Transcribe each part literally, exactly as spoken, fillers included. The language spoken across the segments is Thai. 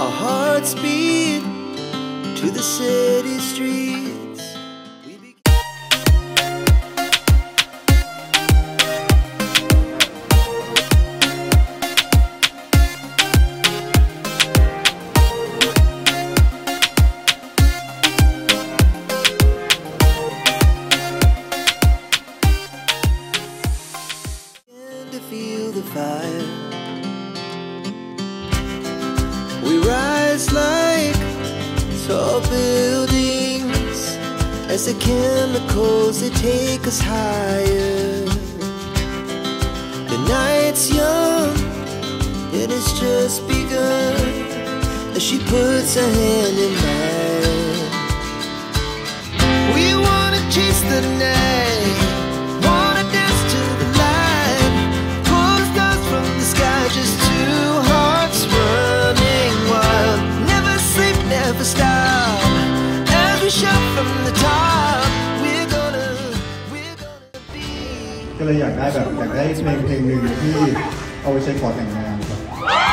our hearts beat to the city streets. Feel the fire. We rise like tall buildings as the chemicals they take us higher. The night's young, it has just begun as she puts her hand in mine. We wanna chase the night, wanna dance to the light, pull the stars from the sky, just two hearts running wild. Never sleep, never stop, as we shout from the top. We're gonna, we're gonna be. ก็เลยอยากได้แบบอยากได้เพลงเพลงหนึ่งที่เอาไว้ใช้ขอแต่งงานครับ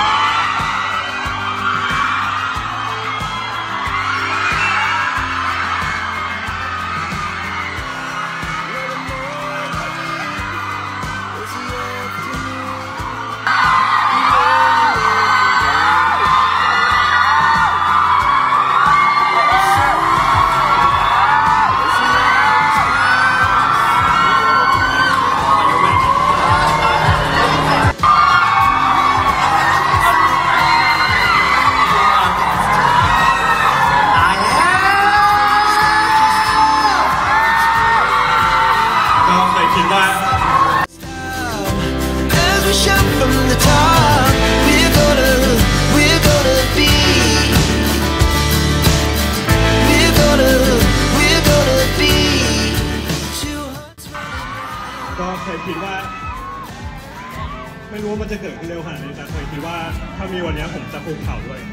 ก็เคยคิดว่าไม่รู้ว่ามันจะเกิดขึ้นเร็วขนาดนี้แต่เคยคิดว่าถ้ามีวันนี้ผมจะคุกเข่าด้วย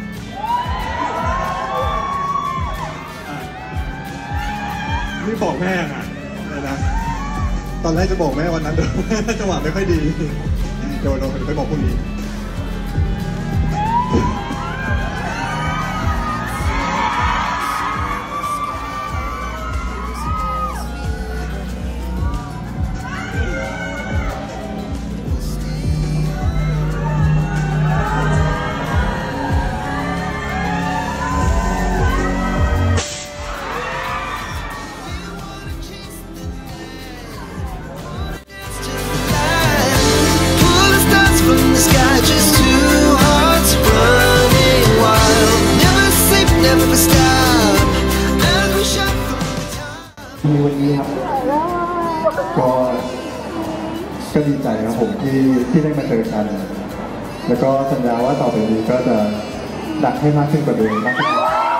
นี่บอกแม่ไงนะตอนแรกจะบอกแม่วันนั้นเดี๋ยวจังหวะไม่ค่อยดีเดี๋ยวเราไปบอกพรุ่งนี้มีวันนี้ครับก็ก็ดีใจครับผมที่ที่ได้มาเจอกันแล้วก็สัญญาว่าต่อไปนี้ก็จะดักให้มากขึ้นกว่าเดิมมากขึ้น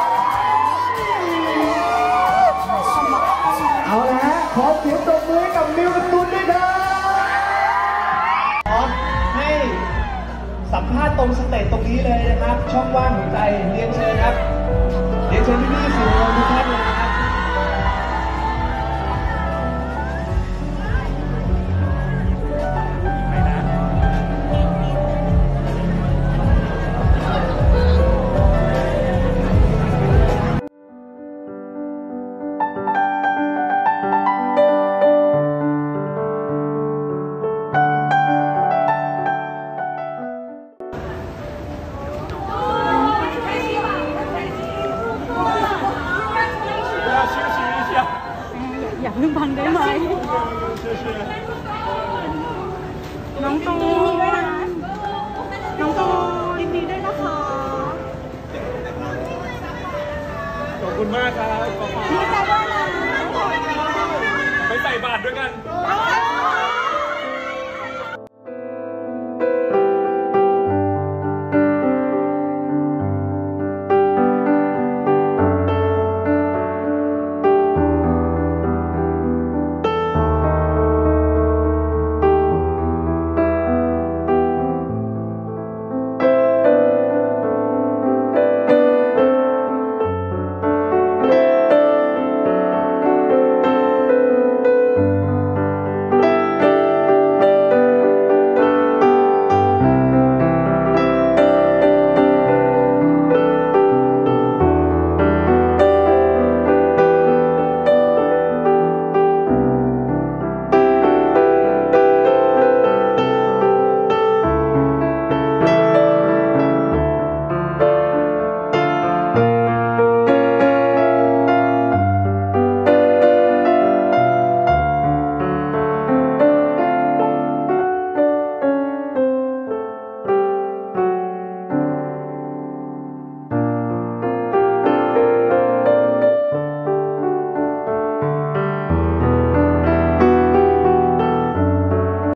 เอาละขอเสียงตบมือกับมิวกับตูนด้วยครับขอให้สัมภาษณ์ตรงสเตจตรงนี้เลยนะครับช่องว่างหัวใจเรียนเชิญครับเรียนเชิญพี่ๆสื่อมวลชนทุกท่านเลยครับอย่าเพิ่งบังได้ไหมน้องตูนด้วยนะน้องตูนยินดีด้วยนะคะขอบคุณมากครับดีใจด้วยนะไปใส่บาตรด้วยกัน